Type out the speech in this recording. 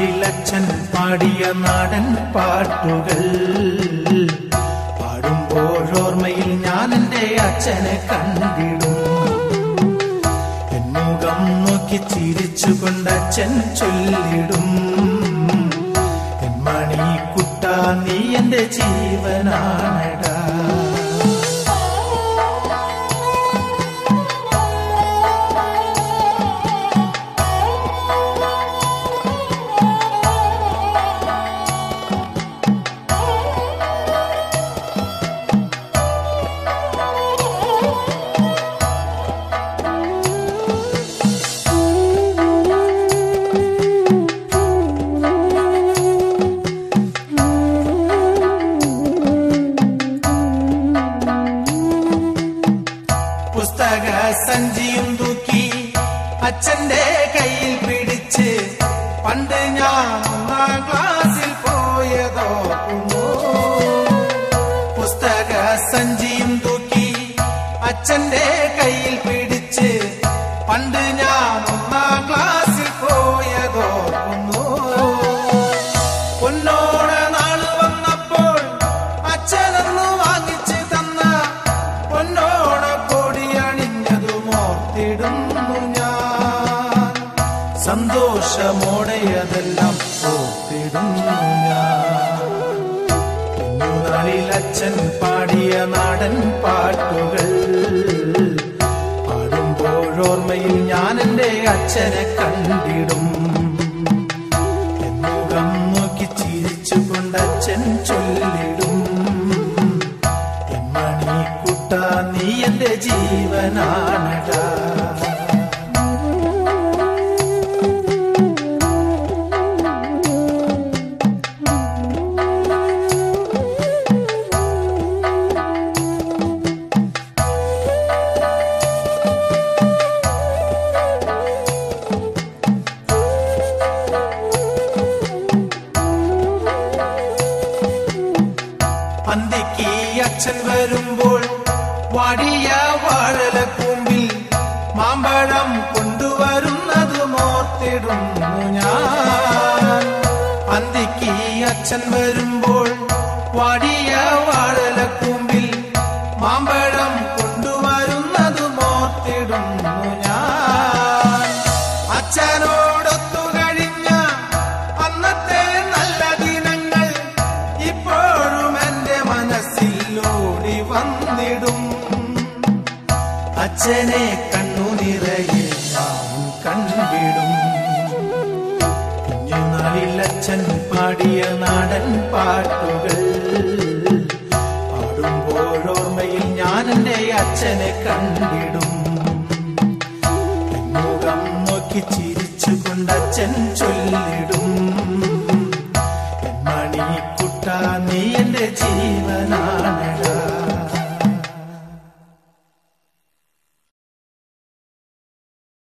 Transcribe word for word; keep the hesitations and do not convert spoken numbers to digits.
കുഞ്ഞുനാളിലച്ഛൻ പാടിയ നാടൻ പാട്ടുകൾ പാടുമ്പോഴോർമ്മയിൽ ഞാൻ എൻ്റെ അച്ഛനെ കണ്ടിടും. മുഖം നോക്കി ചിരിച്ചുകൊണ്ട് അച്ഛൻ ചൊല്ലിടും, എൻ മണിക്കുട്ട നീ എൻ്റെ ജീവനാണടാ. പുസ്തക സഞ്ചിയും തൂക്കി അച്ഛന്റെ കയ്യിൽ പിടിച്ച് പണ്ട് ഞാൻ ഒന്നാം ക്ലാസ്സിൽ പോയതോർക്കുന്നു. പുസ്തക സഞ്ചിയും തൂക്കി അച്ഛന്റെ കയ്യിൽ പിടിച്ച് പണ്ട് ഞാൻ ഒന്നാം ക്ലാസ്സിൽ പോയതോർക്കുന്നു. പൊന്നോണ നാള് വന്നപ്പോൾ അച്ഛനൊന്നു വാങ്ങിച്ച് തന്ന പൊന്നോണ ിടുന്നു ഞാൻ, സന്തോഷമോടെ അതെല്ലാം ഓർത്തിടുന്നു ഞാൻ. കുഞ്ഞുനാളിൽ അച്ഛൻ പാടിയ നാടൻ പാട്ടുകൾ പാടുമ്പോഴോർമ്മയിൽ ഞാൻ എൻ്റെ അച്ഛനെ കണ്ടിടും. മുഖം നോക്കി ചിരിച്ചുകൊണ്ട് അച്ഛൻ ചൊല്ലിടും, എൻ മണിക്കുട്ട നീ എൻ്റെ ജീവനാണടാ. അന്തിക്ക് അച്ഛൻ വരുമ്പോൾ വാടിയ വാഴലക്കൂമ്പിൽ മാമ്പഴം കൊണ്ടുവരുന്നതും ഓർത്തിടുന്നു ഞാൻ. അന്തിക്ക് അച്ഛൻ വരുമ്പോൾ വാടിയ വാഴലക്കൂമ്പിൽ മാമ്പഴം കൊണ്ടുവരുന്നതും ഓർത്തിടുന്നു ഞാൻ. അച്ഛനോടൊത്തു കഴിഞ്ഞ അന്നത്തെ നല്ല ദിനങ്ങൾ ഇപ്പോഴും എൻ്റെ മനസ്സിലോടി വന്നിടും. അച്ഛനെ കണ്ണു നിറയെ ഞാൻ കണ്ടിടും. കുഞ്ഞുനാളിൽ അച്ഛൻ പാടിയ നാടൻ പാട്ടുകൾ പാടുമ്പോഴോർമ്മയിൽ ഞാൻ എൻ്റെ അച്ഛനെ കണ്ടിടും. മുഖം നോക്കി ചിരിച്ചുകൊണ്ട് അച്ഛൻ ചൊല്ലിടും,